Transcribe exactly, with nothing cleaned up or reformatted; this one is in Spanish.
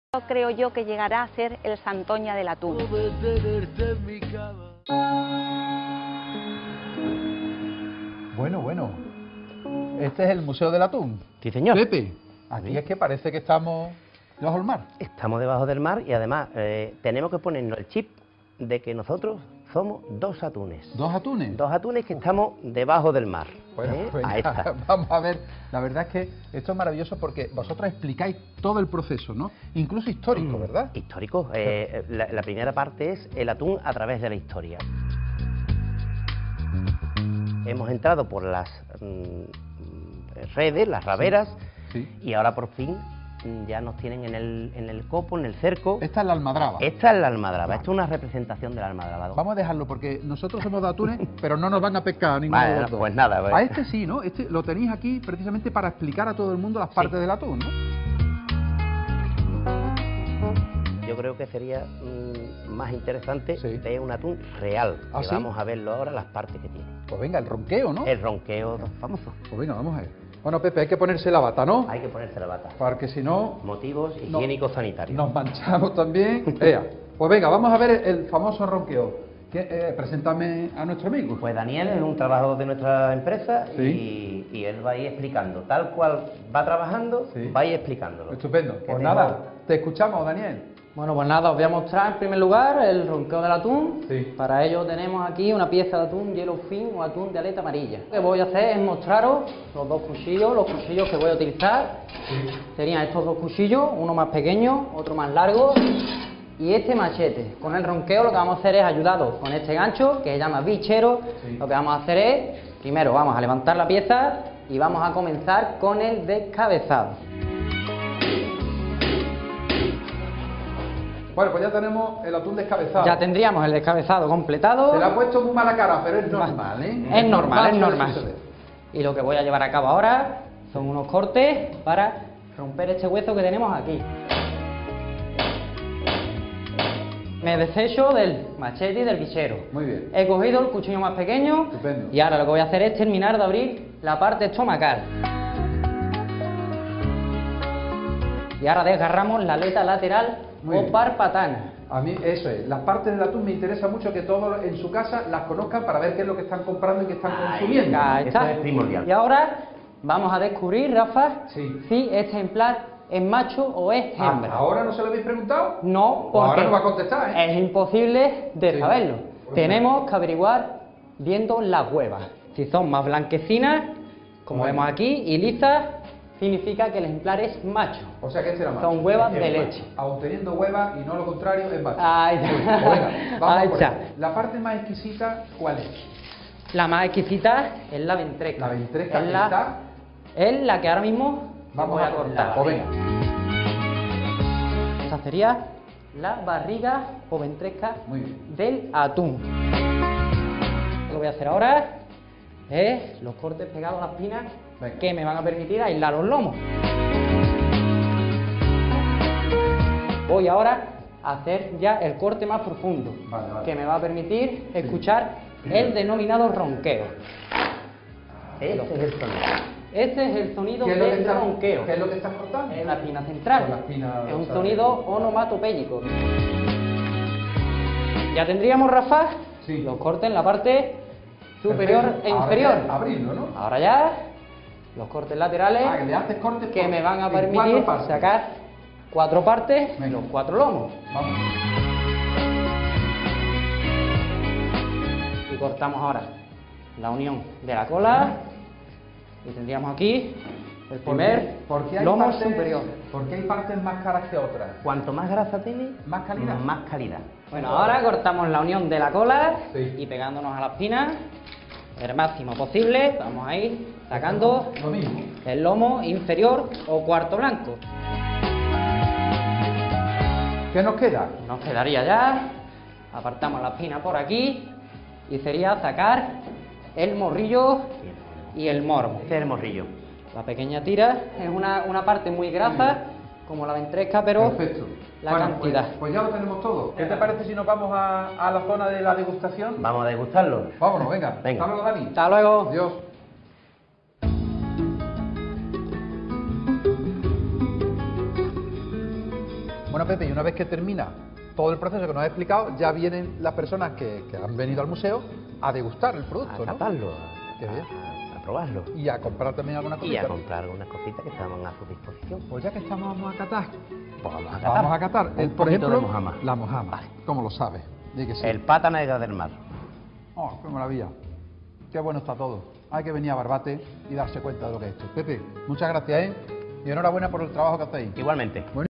Creo yo que llegará a ser el Santoña del atún. Bueno, bueno. Este es el Museo del Atún. Sí, señor. Pepe, aquí es que parece que estamos debajo del mar. Estamos debajo del mar y además eh, tenemos que ponernos el chip de que nosotros somos dos atunes. ¿Dos atunes? Dos atunes que estamos debajo del mar. Bueno, ¿eh? pues Ahí ya, está. vamos a ver, la verdad es que esto es maravilloso porque vosotros explicáis todo el proceso, ¿no? Incluso histórico, Mm, ¿verdad? Histórico. Eh, la, la primera parte es el atún a través de la historia. Hemos entrado por las mm, redes, las raberas, Sí. y ahora por fin mm, ya nos tienen en el, en el copo, en el cerco. Esta es la almadraba. Esta es la almadraba, esto es una representación de la almadraba. Vamos a dejarlo porque nosotros somos de atunes, pero no nos van a pescar ninguno Vale, de los dos. pues nada, pues. A este sí, ¿no? Este lo tenéis aquí precisamente para explicar a todo el mundo las partes Sí. del atún, ¿no? Yo creo que sería mm, más interesante Sí. ver un atún real. ¿Ah, que sí? Vamos a verlo ahora, las partes que tiene. Pues venga, el ronqueo, ¿no? El ronqueo famoso. Pues venga, vamos a ver. Bueno, Pepe, hay que ponerse la bata, ¿no? Hay que ponerse la bata. Porque si no, Motivos No. higiénicos sanitarios. nos manchamos también. Ea, pues venga, vamos a ver el, el famoso ronqueo. ¿Qué, eh, preséntame a nuestro amigo. Pues Daniel es un trabajador de nuestra empresa Sí. y, y él va a ir explicando. Tal cual va trabajando, Sí. va a ir explicándolo. Estupendo. Que Pues tengo- nada, te escuchamos, Daniel. Bueno, pues nada, os voy a mostrar en primer lugar el ronqueo del atún. Sí. Para ello tenemos aquí una pieza de atún yellowfin o atún de aleta amarilla. Lo que voy a hacer es mostraros los dos cuchillos, los cuchillos que voy a utilizar. Serían estos dos cuchillos, uno más pequeño, otro más largo y este machete. Con el ronqueo lo que vamos a hacer es ayudados con este gancho que se llama bichero. Sí. Lo que vamos a hacer es, primero vamos a levantar la pieza y vamos a comenzar con el descabezado. Bueno, pues ya tenemos el atún descabezado. Ya tendríamos el descabezado completado. Se le ha puesto muy mala cara, pero es normal, ¿eh? Es normal, es suele normal. suceder. Y lo que voy a llevar a cabo ahora son unos cortes para romper este hueso que tenemos aquí. Me desecho del machete y del bichero. Muy bien. He cogido el cuchillo más pequeño. Estupendo. Y ahora lo que voy a hacer es terminar de abrir la parte estomacal. Y ahora desgarramos la aleta lateral Muy o bien. parpatana. A mí eso es, las partes del atún me interesa mucho que todos en su casa las conozcan para ver qué es lo que están comprando y qué están consumiendo. Ahí Eso está. es primordial. Y ahora vamos a descubrir, Rafa, Sí. si este ejemplar es macho o es Ah, hembra. ¿ahora no se lo habéis preguntado? No, Pues ahora porque no va a contestar, ¿eh? es imposible de Sí. saberlo. Pues Tenemos que averiguar viendo las huevas. Si son más blanquecinas, como Bueno. vemos aquí, y lisas, significa que el ejemplar es macho. O sea que este era más. Son huevas de leche. Aun teniendo huevas y no lo contrario, es macho. Ahí Pues está. venga, vamos Ahí por está. ahí. La parte más exquisita, ¿cuál es? La más exquisita es la ventresca. La ventresca es que la, está- es la que ahora mismo Vamos voy a a cortar. Pues venga. Esta sería la barriga o ventresca Muy bien. del atún. Lo que voy a hacer ahora es los cortes pegados a las espinas Venga. que me van a permitir aislar los lomos. Voy ahora a hacer ya el corte más profundo, Vale, vale. que me va a permitir escuchar el denominado ronqueo. Ese es el sonido. Este es el sonido ¿Qué es lo que del estás- ronqueo. ¿Qué es lo que estás cortando? Es la espina central. Con la espina es un dorsal. sonido onomatopéyico. Ya tendríamos, Rafa, Sí. los cortes en la parte superior Perfecto. e Ahora inferior. ya, abrirlo, ¿no? Ahora ya, los cortes laterales Ah, que le haces cortes que por- me van a en cuatro permitir partes. sacar cuatro partes, Venga. los cuatro lomos. Vamos. Y cortamos ahora la unión de la cola. Y tendríamos aquí el ¿Por primer qué? ¿Por qué hay lomo partes- superior. ¿Por qué hay partes más caras que otras? Cuanto más grasa tiene, ¿Más calidad? Más calidad. Bueno, ahora cortamos la unión de la cola Sí. y pegándonos a la espina el máximo posible. Vamos a ir sacando Lo mismo. el lomo inferior o cuarto blanco. ¿Qué nos queda? Nos quedaría ya, apartamos la espina por aquí y sería sacar el morrillo y el morbo. Este es el morrillo. La pequeña tira es una, una parte muy grasa, como la ventresca, pero Perfecto. la Bueno, cantidad. Pues, pues ya lo tenemos todo. ¿Qué te parece si nos vamos a, a la zona de la degustación? Vamos a degustarlo. Vámonos, venga. Venga. Hasta luego, Dani. Hasta luego. Adiós. Bueno, Pepe, y una vez que termina todo el proceso que nos has explicado, ya vienen las personas que, que han venido al museo a degustar el producto, A ¿no? catarlo, Qué bien. a, a probarlo. Y a comprar también alguna Y cosita. a comprar algunas cositas que estaban a su disposición. Pues ya que estamos, vamos a catar. Pues vamos a catar. Vamos a catar. Un El, por poquito ejemplo, de mojama. la mojama. Vale. ¿Cómo lo sabes? Di que sí. El pata negra del mar. Oh, qué maravilla. Qué bueno está todo. Hay que venir a Barbate y darse cuenta de lo que es esto. Pepe, muchas gracias, ¿eh? Y enhorabuena por el trabajo que hacéis. Igualmente. Bueno,